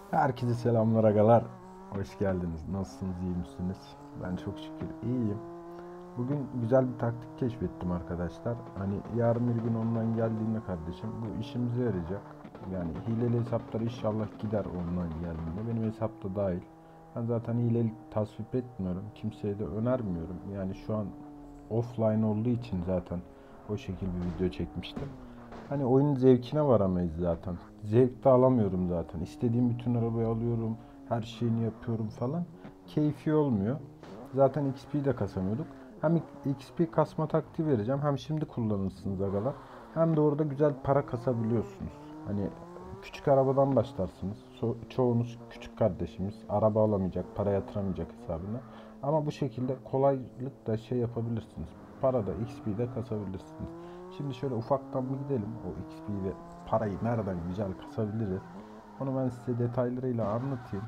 Herkese selamlar agalar. Hoş geldiniz. Nasılsınız, iyi misiniz? Ben çok şükür iyiyim. Bugün güzel bir taktik keşfettim arkadaşlar. Hani yarın bir gün online geldiğinde kardeşim bu işimize yarayacak. Yani hileli hesaplar inşallah gider online geldiğinde. Benim hesap da dahil. Ben zaten hileli tasvip etmiyorum. Kimseye de önermiyorum. Yani şu an offline olduğu için zaten o şekilde bir video çekmiştim. Hani oyunun zevkine varamayız zaten. Zevk de alamıyorum zaten. İstediğim bütün arabayı alıyorum. Her şeyini yapıyorum falan. Keyfi olmuyor. Zaten XP de kasamıyorduk. Hem XP kasma taktiği vereceğim. Hem şimdi kullanırsınız agalar. Hem de orada güzel para kasabiliyorsunuz. Hani küçük arabadan başlarsınız. Çoğunuz küçük kardeşimiz. Araba alamayacak, para yatıramayacak hesabına. Ama bu şekilde kolaylıkla şey yapabilirsiniz. Para da XP de kasabilirsiniz. Şimdi şöyle ufaktan bir gidelim. O XP'yi ve parayı nereden güzel kasabiliriz. Onu ben size detaylarıyla anlatayım.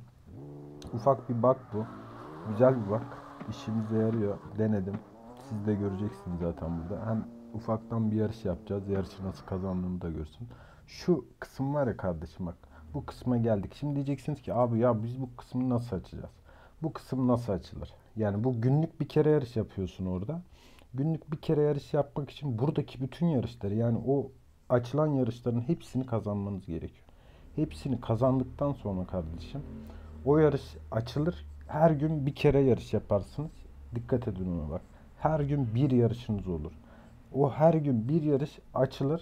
Ufak bir bug bu. Güzel bir bug. İşimize yarıyor. Denedim. Siz de göreceksiniz zaten burada. Hem ufaktan bir yarış yapacağız. Yarışı nasıl kazandığımı da görsün. Şu kısım var ya kardeşim bak. Bu kısma geldik. Şimdi diyeceksiniz ki abi ya biz bu kısmı nasıl açacağız? Bu kısım nasıl açılır? Yani bu günlük bir kere yarış yapıyorsun orada. Günlük bir kere yarış yapmak için buradaki bütün yarışları yani o açılan yarışların hepsini kazanmanız gerekiyor. Hepsini kazandıktan sonra kardeşim o yarış açılır. Her gün bir kere yarış yaparsınız. Dikkat edin ona bak. Her gün bir yarışınız olur. O her gün bir yarış açılır.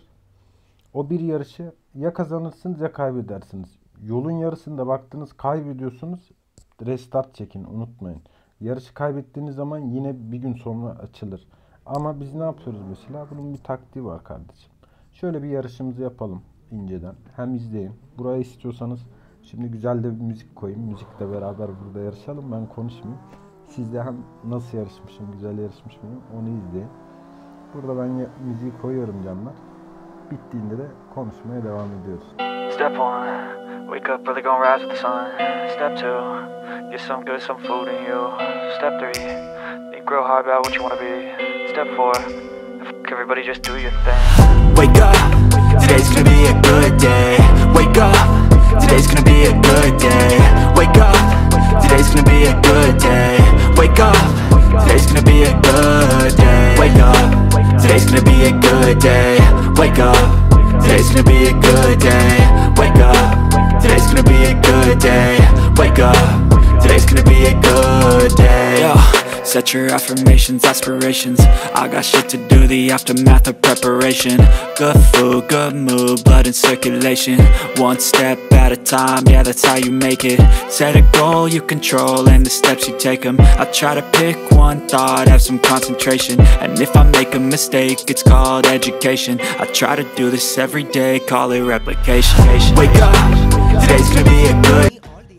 O bir yarışı ya kazanırsınız ya kaybedersiniz. Yolun yarısında baktınız kaybediyorsunuz. Restart çekin unutmayın. Yarışı kaybettiğiniz zaman yine bir gün sonra açılır. Ama biz ne yapıyoruz mesela? Bunun bir taktiği var kardeşim. Şöyle bir yarışımızı yapalım inceden. Hem izleyin. Buraya istiyorsanız şimdi güzel de bir müzik koyayım. Müzikle beraber burada yarışalım. Ben konuşmayayım. Siz de hem nasıl yarışmışım, güzel yarışmış mıyım onu izleyin. Burada ben müziği koyuyorum canlar. Bittiğinde de konuşmaya devam ediyoruz. Step one, wake up early, gonna rise with the sun. Step two, get some good, some food in you. Step three, think real hard about what you wanna be. Step four, everybody just do your thing. Wake up, today's gonna be a good day. Wake up, today's gonna be a good day. Wake up, today's gonna be a good day. Wake up, today's gonna be a good day. Wake up, today's gonna be a good day. Wake up, today's gonna be a good day. Wake up, today's gonna be a good day. Wake up, today's gonna be a good day. Yo, set your affirmations, aspirations. I got shit to do, the aftermath of preparation. Good food, good mood, blood in circulation. One step at a time, yeah, that's how you make it. Set a goal you control and the steps you take them. I try to pick one thought, have some concentration. And if I make a mistake, it's called education. I try to do this every day, call it replication. Wake up, today's gonna be a good.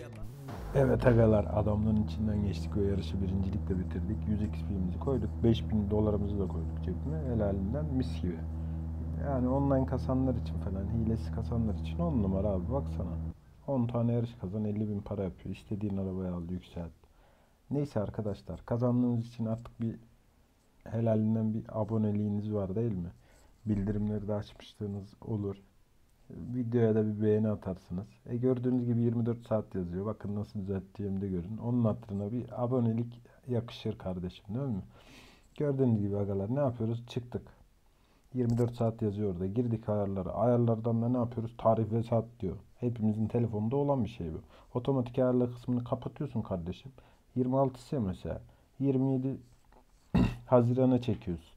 Evet agalar adamların içinden geçtik ve yarışı birincilikle bitirdik. 100 XP'mizi koyduk. 5000 dolarımızı da koyduk cebime. Helalinden mis gibi. Yani online kasanlar için falan, hilesi kasanlar için 10 numara abi baksana. 10 tane yarış kazan 50.000 para yapıyor. İstediğin arabayı al yükselt. Neyse arkadaşlar kazandığınız için artık bir helalinden bir aboneliğiniz var değil mi? Bildirimleri de açmışlığınız olur. Videoya da bir beğeni atarsınız. Gördüğünüz gibi 24 saat yazıyor. Bakın nasıl düzelttiğimi de görün. Onun hatırına bir abonelik yakışır kardeşim değil mi? Gördüğünüz gibi agalar ne yapıyoruz? Çıktık. 24 saat yazıyor orada. Girdik ayarlara. Ayarlardan da ne yapıyoruz? Tarih ve saat diyor. Hepimizin telefonunda olan bir şey bu. Otomatik ayarlar kısmını kapatıyorsun kardeşim. 26 ise mesela 27 Haziran'a çekiyoruz.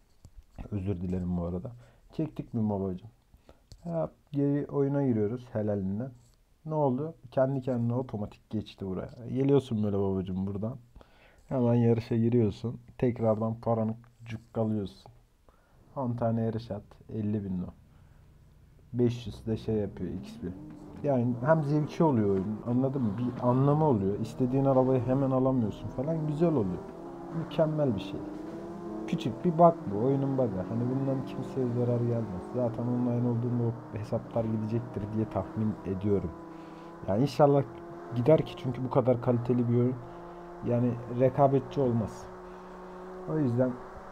Özür dilerim bu arada. Çektik mi babacığım? Ya, geri oyuna giriyoruz helalinden. Ne oldu? Kendi kendine otomatik geçti buraya. Geliyorsun böyle babacığım buradan. Hemen yarışa giriyorsun. Tekrardan paranı cukkalıyorsun. 10 tane yarış at. 50.000 o. 500 de şey yapıyor XP. Yani hem zevki oluyor oyun. Anladın mı? Bir anlamı oluyor. İstediğin arabayı hemen alamıyorsun falan. Güzel oluyor. Mükemmel bir şey. Küçük bir bug bu. Oyunun bug'ı. Hani bundan kimseye zarar gelmez. Zaten online olduğunda o hesaplar gidecektir diye tahmin ediyorum. Yani inşallah gider ki çünkü bu kadar kaliteli bir oyun. Yani rekabetçi olmaz. O yüzden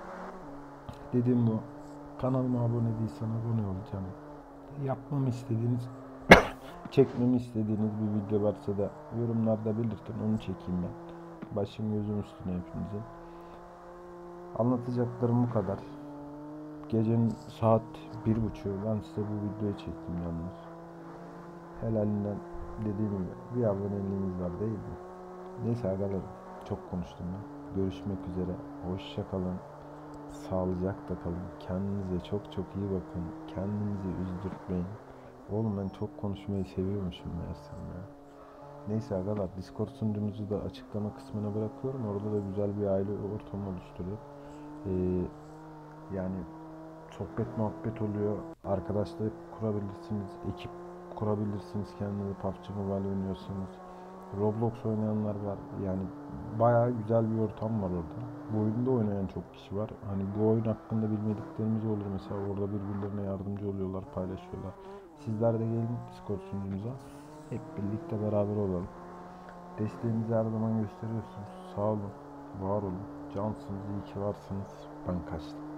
dediğim bu. Kanalıma abone değilsen abone ol canım. Yapmamı istediğiniz çekmemi istediğiniz bir video varsa da yorumlarda belirtin, onu çekeyim ben. Başım gözüm üstüne hepinizin. Anlatacaklarım bu kadar. Gecenin saat 1.30'u ben size bu videoyu çektim yalnız. Helalinden dediğim gibi bir aboneliğiniz var değil mi? Neyse arkadaşlar, çok konuştum ben. Görüşmek üzere. Hoşça kalın. Sağlıcakla kalın. Kendinize çok çok iyi bakın. Kendinizi üzdürtmeyin. Oğlum ben çok konuşmayı seviyormuşum meğersem ya. Neyse arkadaşlar, Discord sunucumuzu da açıklama kısmına bırakıyorum. Orada da güzel bir aile ortamı oluşturuyor. Yani sohbet muhabbet oluyor. Arkadaşlık kurabilirsiniz. Ekip kurabilirsiniz kendinize. PUBG Mobile oynuyorsanız. Roblox oynayanlar var. Yani bayağı güzel bir ortam var orada. Bu oyunda oynayan çok kişi var. Hani bu oyun hakkında bilmediklerimiz olur. Mesela orada birbirlerine yardımcı oluyorlar, paylaşıyorlar. Sizler de gelin Discord sunucumuza. Hep birlikte beraber olalım. Desteğinizi her zaman gösteriyorsunuz. Sağ olun, var olun. Cansınız, iyi ki varsınız. Ben kaçtım.